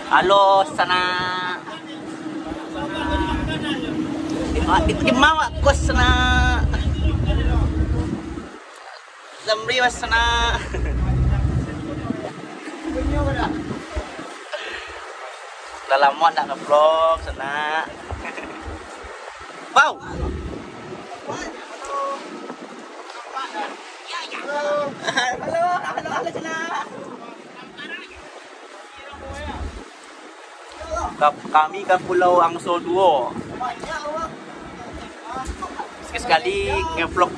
Halo sana. Di mau aku sana. Lamri was sana. Dah lama nak nge-vlog sana. Wow. Halo sana. Kami ke Pulau Angso 2. Sekali nge-vlog.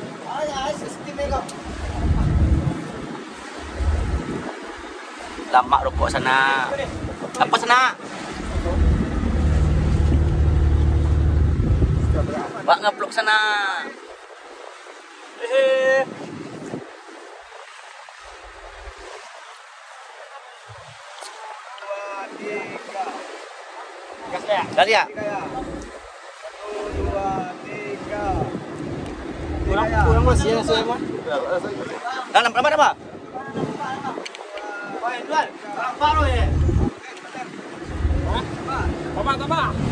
Lama rokok sana. Apa sana? Pak nge-vlog sana. Gas ya? 1, 2, 3. Kurang masih ya saya mah. Dalam apa? Tuan, apa lo ya? Apa?